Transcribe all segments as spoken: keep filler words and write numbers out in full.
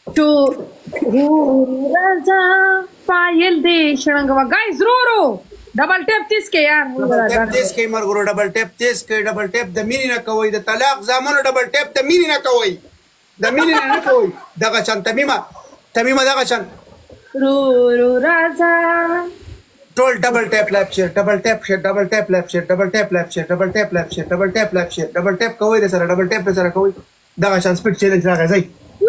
to raza पायल दे शरंगवा गाइस रो रो डबल टैप तीस के यार डबल टैप तीस के मर गुरु डबल टैप तीस के डबल टैप द मिनी ना कोई द तलाक जामनो डबल टैप द मिनी ना कोई द मिनी ना कोई दगा चन तमीमा तमीमा दगा चन रो रो राजा टोल double tap left share double tap share double tap left share double tap left share double tap left share double tap left share double tap कोई दे सर डबल टैप सर कोई दगा चन स्पीड चैलेंज रहा है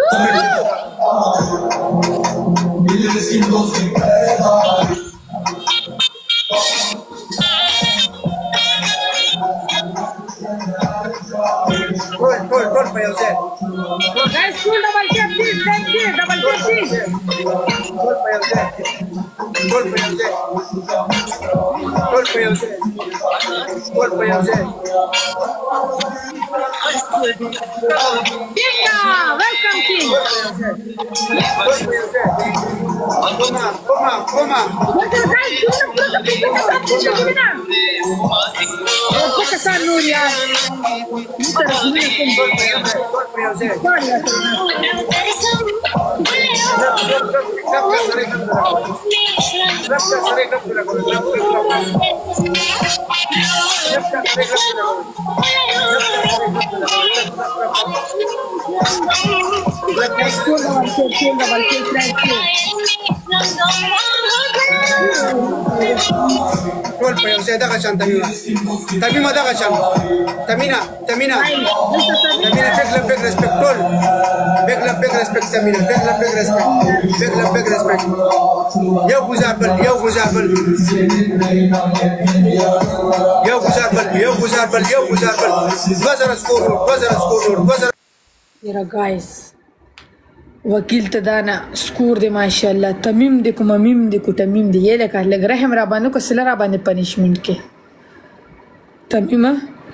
Gol, gol, gol para José. Guys, full double tap, please, thank you, double tap, please. Gol para José. Gol para José. Gol para José. Gol para José. Binga, welcome team. Gol para José. Toma, toma, toma. Guys, guys, full double tap, please, give me now. Oh, put a Nur yaar. Gol para José. Gol para José. Gol para José, daga chan Tamima. Tamima daga chan. Tamina, Tamina. Tamina, big love, big respect. Gol. Big love, big respect Tamina. Big love, big respect. Big love, big respect. Yo guzabal, yo guzabal. Yo guzabal, yo guzabal, yo guzabal. Wazar score, wazar score, wazar. Mera guys. वकील तदाना स्कोर दे माशाल्लाह तमीम दे को ममीम दे को तमीम दे ये लगा लग रहा है हमरा बानो को सिलरा बाने पनिशमेंट के तमीमा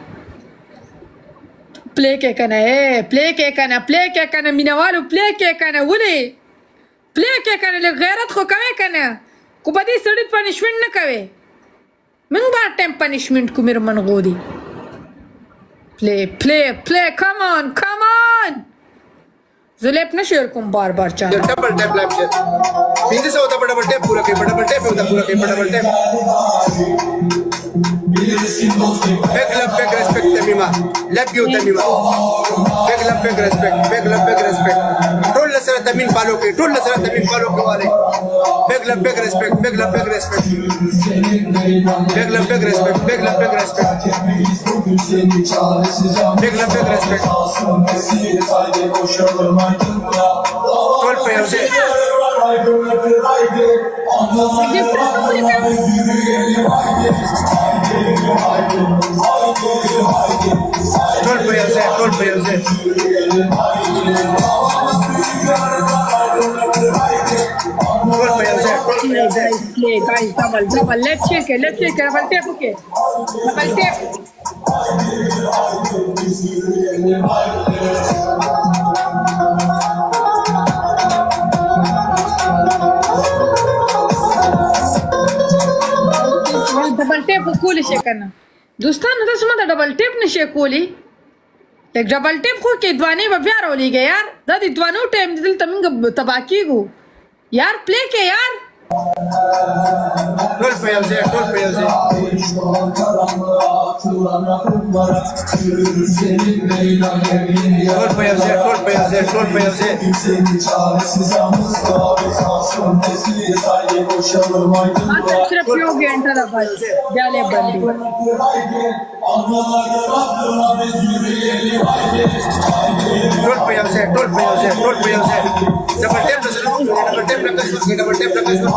प्ले के कना ए प्ले के कना प्ले के कना मिनवालो प्ले के कना वले प्ले के कना ले गैरत खो कवे कना को बदी सड़ी पनिशमेंट न कवे من بعد टाइम पनिशमेंट को मेरे मन गोदी play play play come on come on ज़ुलेप न शेयर कुम बार बार चाह डबल टैप लैप शेयर बिंदी से होता है डबल टैप पूरा के डबल टैप होता पूरा के double tap big love big respect Tamima love you Tamima big love big respect big love big respect टोल लसरा तमीम पालो के टोल लसरा तमीम पालो के वाले big love big respect big love big respect big love big respect big love big respect big love big respect टोल पे उसे टोल पे उसे टोल पे उसे टोल पे उसे play guys double double let's shake it let's shake it double tap okay double tap double tap कोली शेकना दोस्तान तो सुमा डबल टेप न शेकोली एक डबल टेप को के द्वाने बब्यार होली गया यार दादी द्वानो टाइम दिल तमिंग तबाकी गो यार प्ले के यार टोल पे उसे टोल पे उसे टोल पे उसे टोल पे उसे टोल पे उसे अच्छा सिर्फ यो घंटा दा बस जाले बंदी टोल पे उसे टोल पे उसे टोल पे उसे डबल टैप से डबल टैप लगा उसके डबल टैप लगा उसके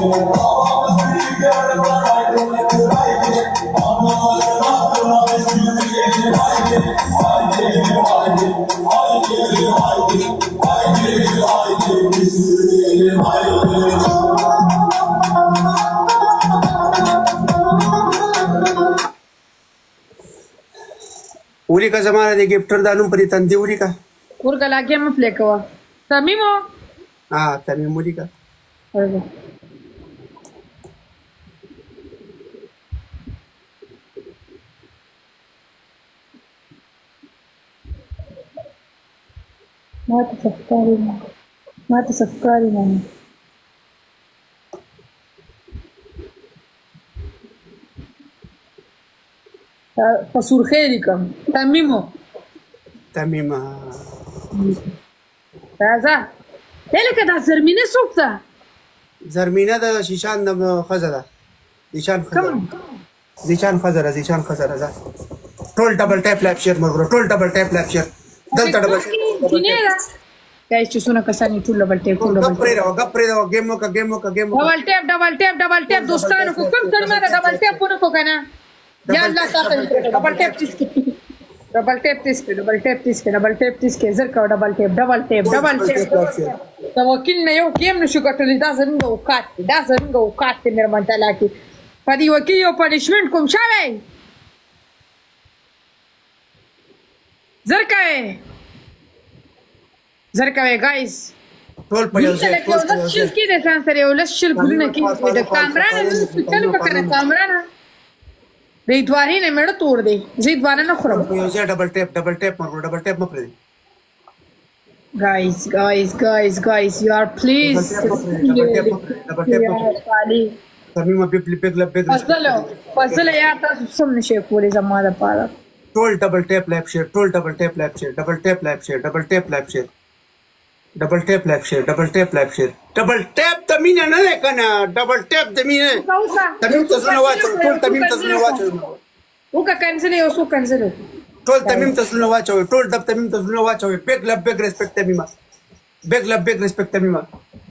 उरी का जमाना दे गिफ्टर दानू परी तंदी उरी का कुर का लागे में प्ले कवा तमीमो हाँ तमीम उरी का बहुत सस्ता है ما ته سفکاری نه په سرخی لیکم تمیمو تمیمه راځه هلکه دا زرمینه څوک ده زرمینه د شیشان د ښځه ده زیشان ښځه زیشان ښځه ده زیشان ښځه ده ټول ډبل ټیپ لایف شیر ملګرو ټول ډبل ټیپ لایف شیر دلته ډبل گایز چې څونه کسان ټول ډبل ټیپ ټول ډبل ټیپ راو غپ پرې راو گیم وکا گیم وکا گیم وکا ډبل ټیپ ډبل ټیپ ډبل ټیپ دوستانو کو کوم څه ما ډبل ټیپ ونه کو کنه یا الله تاسو ډبل ټیپ تیس کی ډبل ټیپ تیس کی ډبل ټیپ تیس کی ډبل ټیپ تیس کی زر کا ډبل ټیپ ډبل ټیپ ډبل ټیپ دا وکیل نه یو گیم نشو کټلی دا زموږ وکات دا زموږ وکات ته مېرمن تعالی کی پدی وکیل یو پنیشمنت کوم شاوی زر کوي زر کوي گایز ټول په یو ځای ټول په یو ځای کې د ځان سره یو لس شل ګلونه کې د کامران نن څه وکړه کامران د دواري نه مړ توړ دی زه دوانه نه خورم په یو ځای ډبل ټیپ ډبل ټیپ مګر ډبل ټیپ مپرې guys guys guys guys you are please ډبل ټیپ ډبل ټیپ خالي تمیمه په پلیګ لب په فضل فضل یا تاسو سم نشي کولای زما د پاره ټول ډبل ټیپ لایف شیر ټول ډبل ټیپ لایف شیر ډبل ټیپ لایف شیر ډبل ټیپ لایف شیر ډبل ټیپ لایف شیر ډبل ټیپ لایف شیر ډبل ټیپ د مینه نه ده کنه ډبل ټیپ د مینه تمیم تاسو نه واچو ټول تمیم تاسو نه واچو وکا کینسل یو سو کینسل ټول تمیم تاسو نه واچو ټول د تمیم تاسو نه واچو بیگ لب بیگ ریسپیکټ تمیمه بیگ لب بیگ ریسپیکټ تمیمه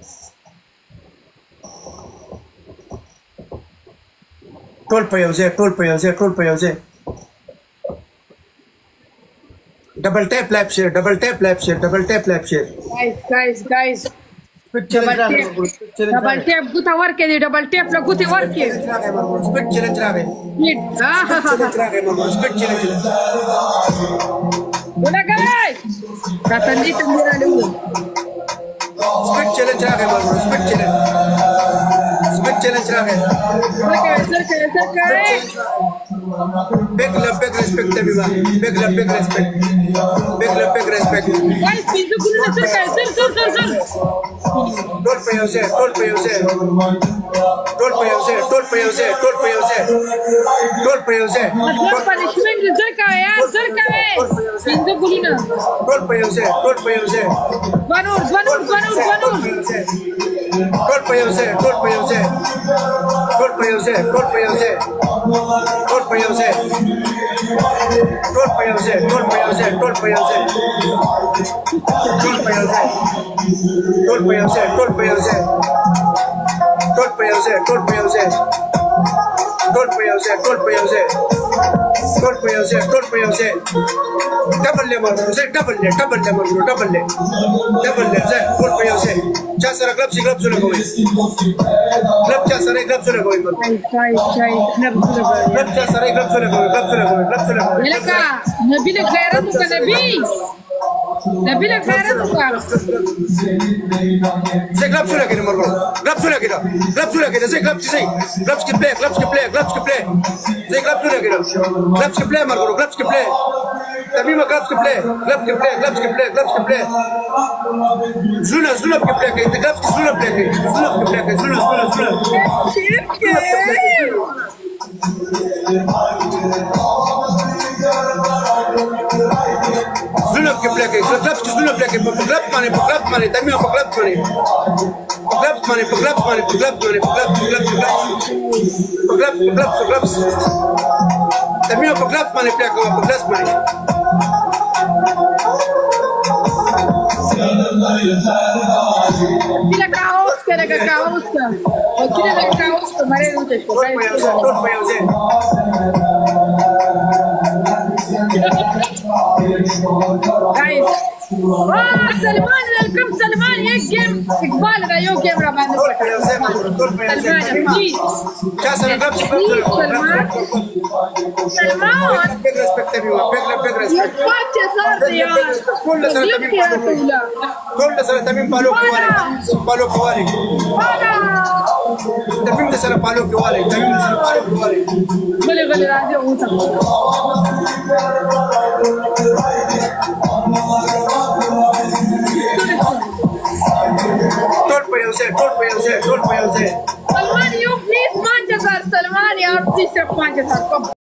ټول په یو ځای ټول په یو ځای ټول په یو ځای double tap lap share double tap lap share double tap lap share guys guys guys double tap double tap guta work the double tap la guti work speed challenge rage speed ha ha ha speed challenge una guys ratanji tamira lu speed challenge rage maro speed challenge speed challenge rage okay sir sir sir big love big respect tamiba big love big respect big love big respect guys pintu gulu sir sir sir sir sir tol pe yo se tol pe yo se tol pe yo se tol pe yo se tol pe yo se tol pe yo se मतलब punishment sir का है यार sir का है pintu gulu ना tol pe yo se tol pe yo se banur banur banur banur tol pe yo se tol pe yo se tol pe yo se tol pe yo se tol pe yo se tol pe yo se tol pe yo se tol pe yo se tol pe yo se tol pe yo se tol pe yo se tol pe yo se tol pe yo se tol pe yo se tol pe yo se tol pe yo se tol pe yo se double le maro se double le double le maro double le double le se tol pe yo se cha sara club si club sule koi club cha sara club sule koi chai chai chai club sule koi club cha sara club sule koi club sule koi club sule koi leka nabi le khairat ka nabi nabi le khairat ka se club sule koi maro club sule koi club sule koi se club si club ki play club ki play club ki play se club sule koi club ki play maro club ki play تميمه club ki play club ki play club ki play club ki play zuna zuna ki play kai club ki zuna play kai zuna ki play kai zuna zuna zuna zuna ki play kai club ki zuna play kai club mane club mane tamiyo club mane club mane club mane club mane club club club club club tamiyo club mane play kai club mane Tira caos, cara caos. O tira da caos, mare não te escuta. Guys, ah Salman, welcome Salman. एक game Iqbal का यो गेम रहा मैंने Salman, please. क्या Salman? Salman. Big respect to you. Big big respect. What is that यार? كل سنة تمين كل سنة تمين بالو كوالي بالو كوالي تمين سنة بالو كوالي تمين سنة بالو كوالي غلي غلي راضي أوتا पे उसे ढोल पे उसे ढोल पे उसे सलमान यू प्लीज पाँच हजार सलमान यार प्लीज सिर्फ पाँच हजार कम